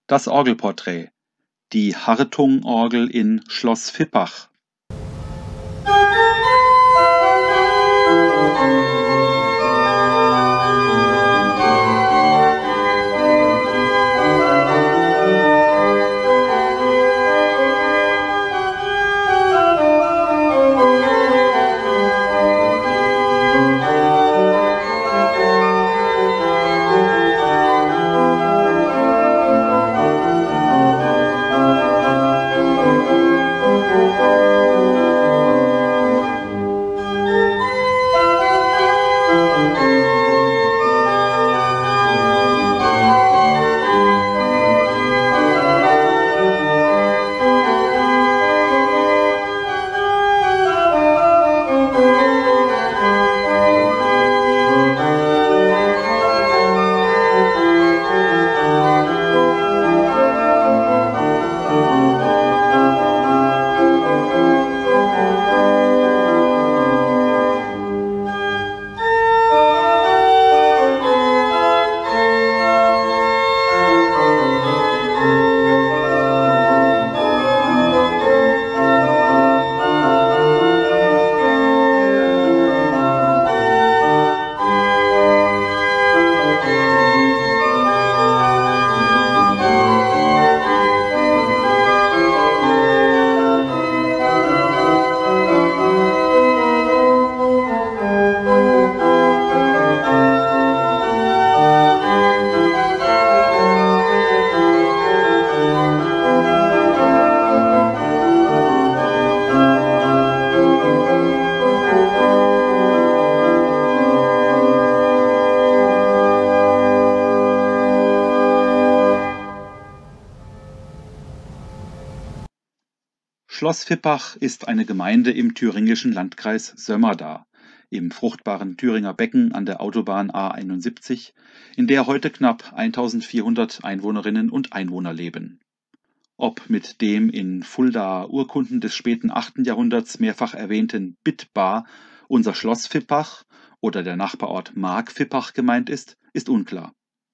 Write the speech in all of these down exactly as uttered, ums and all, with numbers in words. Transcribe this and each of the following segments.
Das Orgelporträt. Die Hartung-Orgel in Schloss Vippach. Schloss Vippach ist eine Gemeinde im thüringischen Landkreis Sömmerda, im fruchtbaren Thüringer Becken an der Autobahn A einundsiebzig, in der heute knapp eintausendvierhundert Einwohnerinnen und Einwohner leben. Ob mit dem in Fuldaer Urkunden des späten achten Jahrhunderts mehrfach erwähnten Bitbar unser Schloss Vippach oder der Nachbarort Mark-Vippach gemeint ist, ist unklar.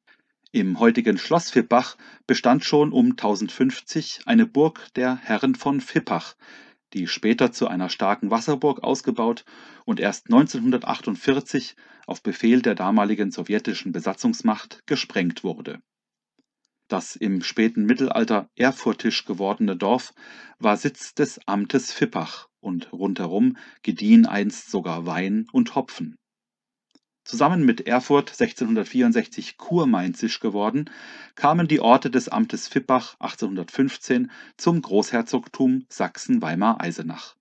Im heutigen Schloss Vippach bestand schon um tausendfünfzig eine Burg der Herren von Vippach, die später zu einer starken Wasserburg ausgebaut und erst neunzehnhundertachtundvierzig auf Befehl der damaligen sowjetischen Besatzungsmacht gesprengt wurde. Das im späten Mittelalter erfurtisch gewordene Dorf war Sitz des Amtes Vippach und rundherum gediehen einst sogar Wein und Hopfen. Zusammen mit Erfurt sechzehnhundertvierundsechzig kurmainzisch geworden, kamen die Orte des Amtes Vippach achtzehnhundertfünfzehn zum Großherzogtum Sachsen-Weimar-Eisenach.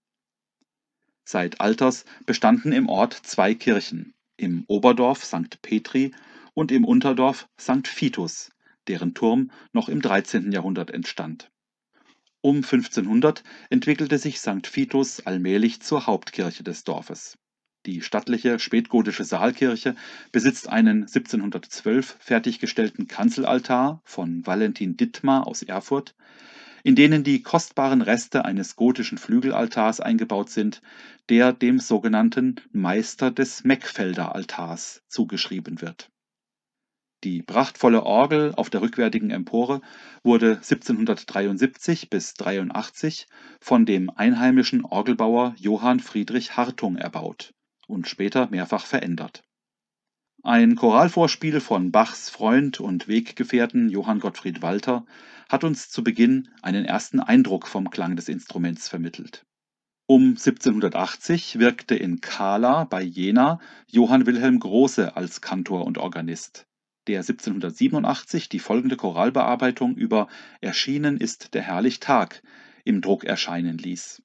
Seit alters bestanden im Ort zwei Kirchen, im Oberdorf Sankt Petri und im Unterdorf Sankt Vitus, deren Turm noch im dreizehnten Jahrhundert entstand. Um fünfzehnhundert entwickelte sich Sankt Vitus allmählich zur Hauptkirche des Dorfes. Die stattliche spätgotische Saalkirche besitzt einen siebzehnhundertzwölf fertiggestellten Kanzelaltar von Valentin Dittmar aus Erfurt, in denen die kostbaren Reste eines gotischen Flügelaltars eingebaut sind, der dem sogenannten Meister des Meckfelder Altars zugeschrieben wird. Die prachtvolle Orgel auf der rückwärtigen Empore wurde siebzehnhundertdreiundsiebzig bis dreiundachtzig von dem einheimischen Orgelbauer Johann Friedrich Hartung erbaut und später mehrfach verändert. Ein Choralvorspiel von Bachs Freund und Weggefährten Johann Gottfried Walther hat uns zu Beginn einen ersten Eindruck vom Klang des Instruments vermittelt. Um siebzehnhundertachtzig wirkte in Kahla bei Jena Johann Wilhelm Große als Kantor und Organist, der siebzehnhundertsiebenundachtzig die folgende Choralbearbeitung über »Erschienen ist der herrlich Tag« im Druck erscheinen ließ.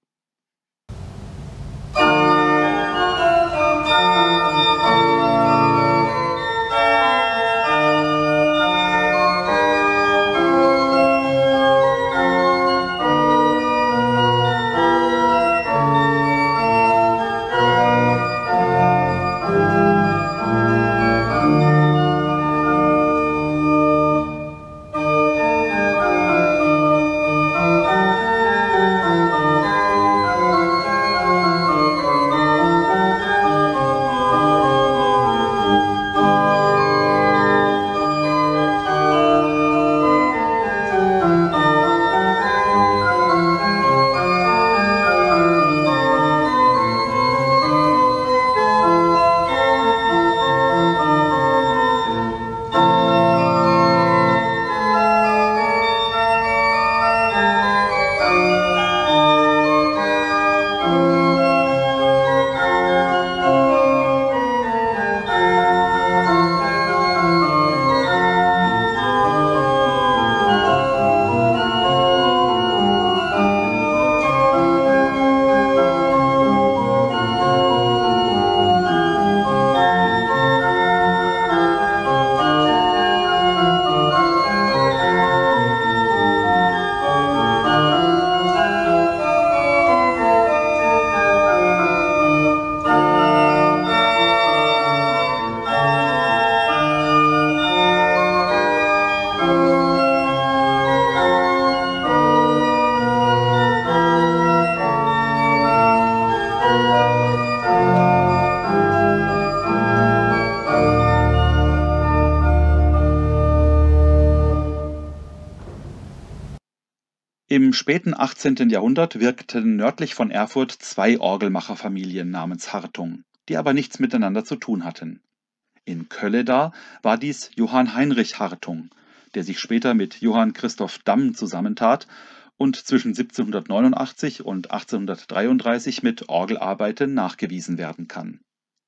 Im späten achtzehnten Jahrhundert wirkten nördlich von Erfurt zwei Orgelmacherfamilien namens Hartung, die aber nichts miteinander zu tun hatten. In Kölleda war dies Johann Heinrich Hartung, der sich später mit Johann Christoph Damm zusammentat und zwischen siebzehnhundertneunundachtzig und achtzehnhundertdreiunddreißig mit Orgelarbeiten nachgewiesen werden kann.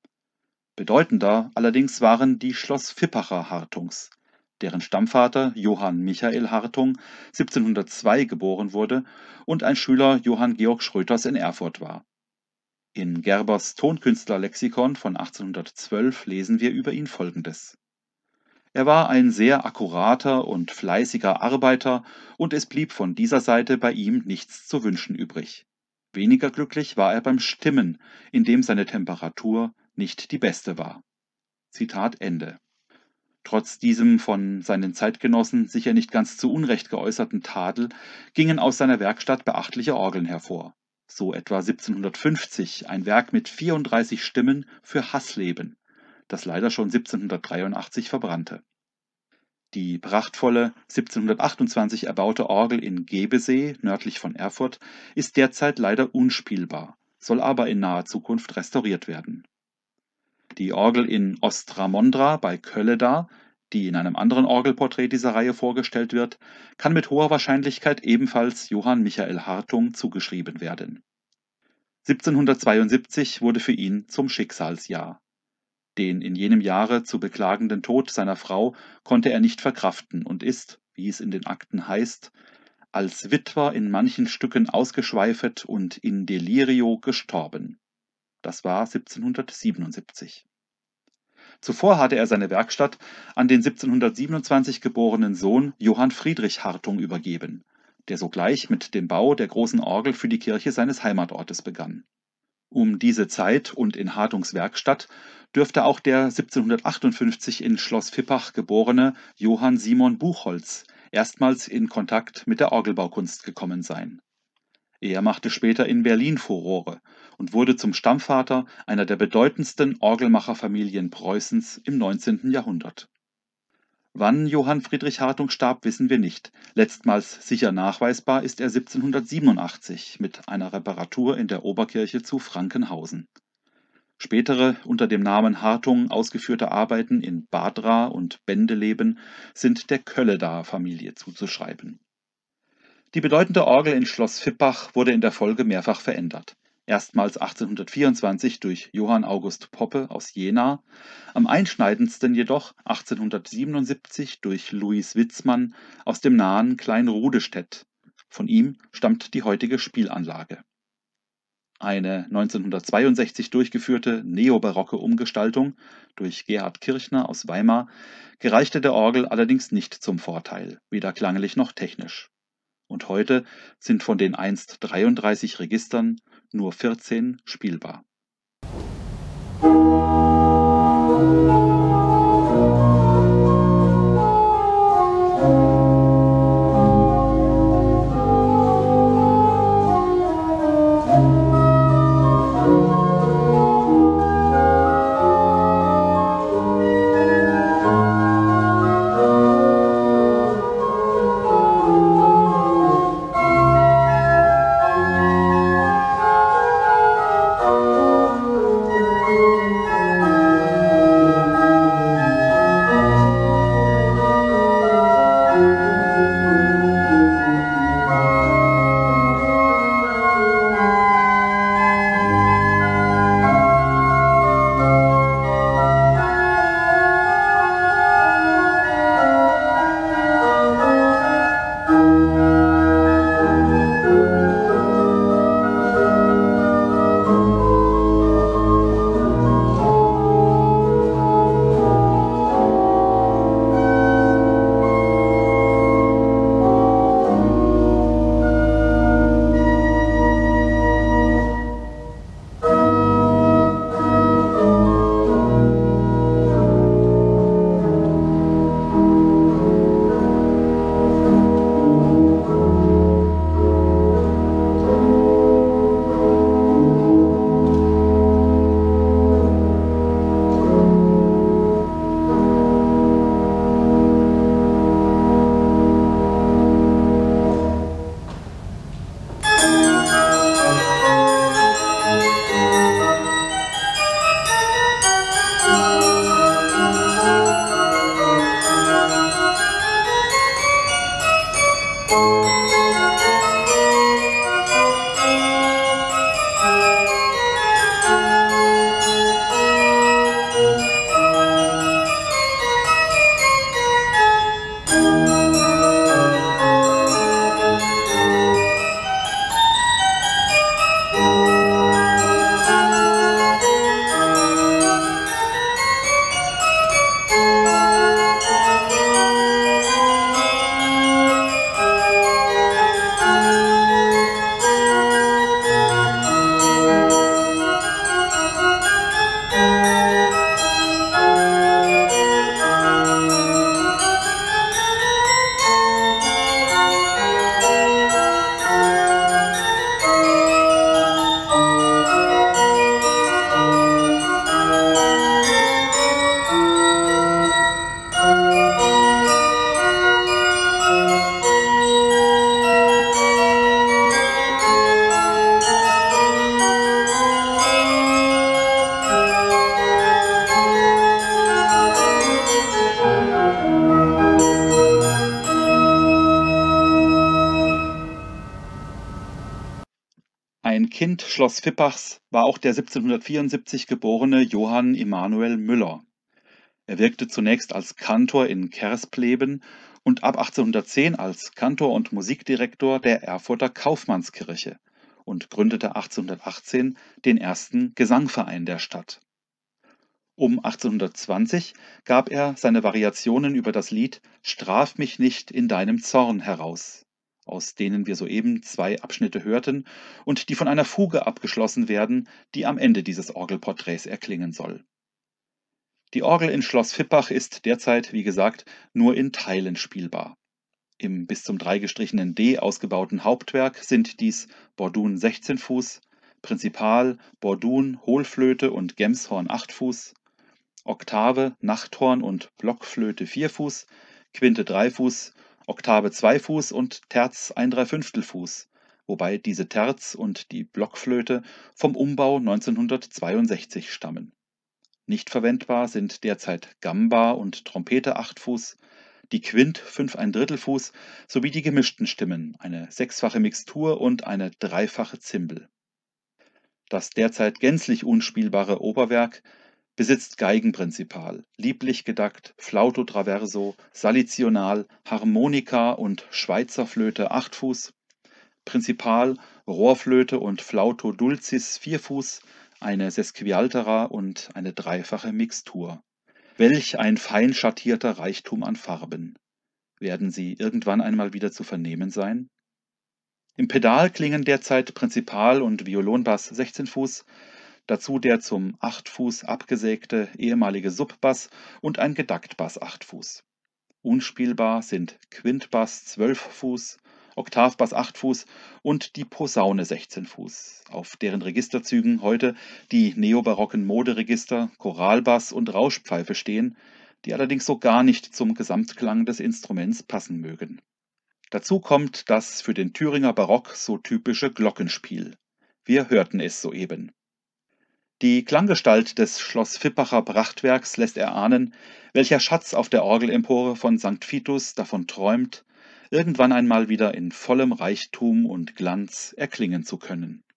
Bedeutender allerdings waren die Schloss-Vippacher Hartungs, deren Stammvater Johann Michael Hartung siebzehnhundertzwei geboren wurde und ein Schüler Johann Georg Schröters in Erfurt war. In Gerbers Tonkünstlerlexikon von achtzehnhundertzwölf lesen wir über ihn Folgendes: Er war ein sehr akkurater und fleißiger Arbeiter, und es blieb von dieser Seite bei ihm nichts zu wünschen übrig. Weniger glücklich war er beim Stimmen, in dem seine Temperatur nicht die beste war. Zitat Ende. Trotz diesem von seinen Zeitgenossen sicher nicht ganz zu Unrecht geäußerten Tadel gingen aus seiner Werkstatt beachtliche Orgeln hervor. So etwa siebzehnhundertfünfzig ein Werk mit vierunddreißig Stimmen für Haßleben, das leider schon siebzehnhundertdreiundachtzig verbrannte. Die prachtvolle siebzehnhundertachtundzwanzig erbaute Orgel in Gebesee, nördlich von Erfurt, ist derzeit leider unspielbar, soll aber in naher Zukunft restauriert werden. Die Orgel in Ostramondra bei Kölleda, die in einem anderen Orgelporträt dieser Reihe vorgestellt wird, kann mit hoher Wahrscheinlichkeit ebenfalls Johann Michael Hartung zugeschrieben werden. siebzehnhundertzweiundsiebzig wurde für ihn zum Schicksalsjahr. Den in jenem Jahre zu beklagenden Tod seiner Frau konnte er nicht verkraften und ist, wie es in den Akten heißt, als Witwer in manchen Stücken ausgeschweifet und in Delirio gestorben. Das war siebzehnhundertsiebenundsiebzig. Zuvor hatte er seine Werkstatt an den siebzehnhundertsiebenundzwanzig geborenen Sohn Johann Friedrich Hartung übergeben, der sogleich mit dem Bau der großen Orgel für die Kirche seines Heimatortes begann. Um diese Zeit und in Hartungs Werkstatt dürfte auch der siebzehnhundertachtundfünfzig in Schloss Vippach geborene Johann Simon Buchholz erstmals in Kontakt mit der Orgelbaukunst gekommen sein. Er machte später in Berlin Furore und wurde zum Stammvater einer der bedeutendsten Orgelmacherfamilien Preußens im neunzehnten Jahrhundert. Wann Johann Friedrich Hartung starb, wissen wir nicht. Letztmals sicher nachweisbar ist er siebzehnhundertsiebenundachtzig mit einer Reparatur in der Oberkirche zu Frankenhausen. Spätere unter dem Namen Hartung ausgeführte Arbeiten in Badra und Bendeleben sind der Kölleda-Familie zuzuschreiben. Die bedeutende Orgel in Schloss Vippach wurde in der Folge mehrfach verändert. Erstmals achtzehnhundertvierundzwanzig durch Johann August Poppe aus Jena, am einschneidendsten jedoch achtzehnhundertsiebenundsiebzig durch Louis Witzmann aus dem nahen Kleinrudestedt. Von ihm stammt die heutige Spielanlage. Eine neunzehnhundertzweiundsechzig durchgeführte neobarocke Umgestaltung durch Gerhard Kirchner aus Weimar gereichte der Orgel allerdings nicht zum Vorteil, weder klanglich noch technisch. Und heute sind von den einst dreiunddreißig Registern nur vierzehn spielbar. Ein Kind Schloss Vippachs war auch der siebzehnhundertvierundsiebzig geborene Johann Emanuel Müller. Er wirkte zunächst als Kantor in Kerspleben und ab achtzehnhundertzehn als Kantor und Musikdirektor der Erfurter Kaufmannskirche und gründete achtzehnhundertachtzehn den ersten Gesangverein der Stadt. Um achtzehnhundertzwanzig gab er seine Variationen über das Lied »Straf mich nicht in deinem Zorn« heraus, aus denen wir soeben zwei Abschnitte hörten und die von einer Fuge abgeschlossen werden, die am Ende dieses Orgelporträts erklingen soll. Die Orgel in Schloss Vippach ist derzeit, wie gesagt, nur in Teilen spielbar. Im bis zum drei gestrichenen D ausgebauten Hauptwerk sind dies Bordun sechzehn Fuß, Prinzipal, Bordun, Hohlflöte und Gemshorn acht Fuß, Oktave, Nachthorn und Blockflöte vier Fuß, Quinte drei Fuß, Oktave zwei Fuß und Terz ein Dreiviertel Fuß, wobei diese Terz und die Blockflöte vom Umbau neunzehnhundertzweiundsechzig stammen. Nicht verwendbar sind derzeit Gamba und Trompete acht Fuß, die Quint fünf ein Drittel Fuß sowie die gemischten Stimmen, eine sechsfache Mixtur und eine dreifache Zimbel. Das derzeit gänzlich unspielbare Oberwerk besitzt Geigenprinzipal, lieblich gedackt, Flauto traverso, Salicional, Harmonika und Schweizer Flöte acht Fuß, Prinzipal, Rohrflöte und Flauto dulcis vier Fuß, eine Sesquialtera und eine dreifache Mixtur. Welch ein fein schattierter Reichtum an Farben! Werden sie irgendwann einmal wieder zu vernehmen sein? Im Pedal klingen derzeit Prinzipal und Violonbass sechzehn Fuß, dazu der zum acht Fuß abgesägte ehemalige Subbass und ein Gedacktbass acht Fuß. Unspielbar sind Quintbass zwölf Fuß, Oktavbass acht Fuß und die Posaune sechzehn Fuß, auf deren Registerzügen heute die neobarocken Moderegister, Choralbass und Rauschpfeife stehen, die allerdings so gar nicht zum Gesamtklang des Instruments passen mögen. Dazu kommt das für den Thüringer Barock so typische Glockenspiel. Wir hörten es soeben. Die Klanggestalt des Schloss Vippacher Prachtwerks lässt erahnen, welcher Schatz auf der Orgelempore von Sankt Vitus davon träumt, irgendwann einmal wieder in vollem Reichtum und Glanz erklingen zu können.